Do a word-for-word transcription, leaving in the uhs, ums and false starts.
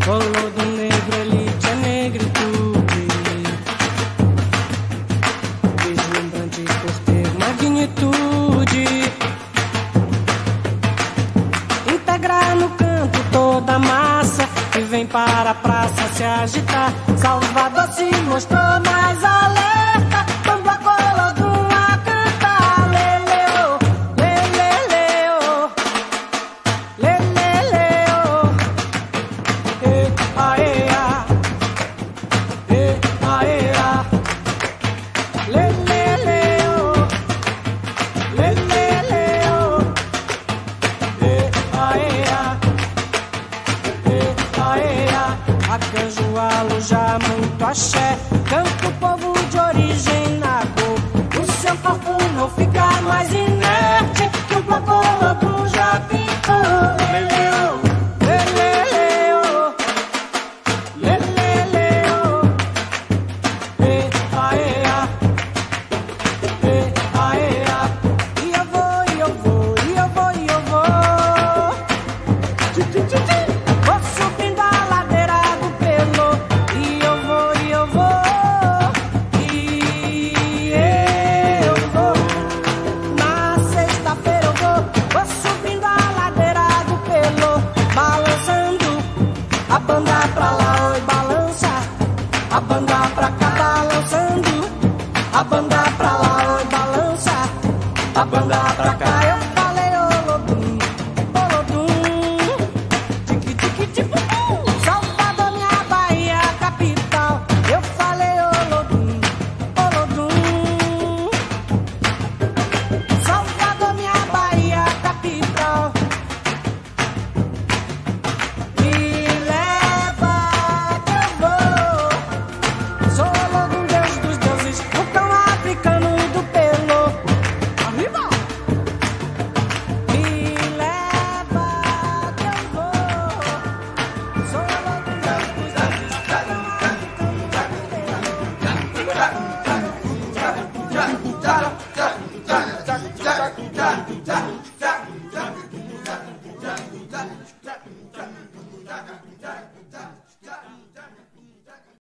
Color do negro, elite é negritude, deslumbrante por ter magnitude. Integrar no canto toda a massa que vem para a praça se agitar. Salvador se mostrou mais alerta quando a Colodrum a cantar. Leleu, leleleu, leleleu, e aea, e aea, leleleu, leleleu, e aea, e aea. Arcanjo aloja muito axé, canta o povo de origem nagô. O seu corpo não fica mais inerte que o Colodrum já pintou. Leleu, leleleu, leleleu, e aea, e aea. E eu vou, e eu vou, e eu vou, e eu vou. Tchu, tchu, tchu, tchu. Vou subindo a ladeira do Pelô, e eu vou, e eu vou, e eu vou. Na sexta-feira eu vou, vou subindo a ladeira do Pelô, balançando a banda pra lá.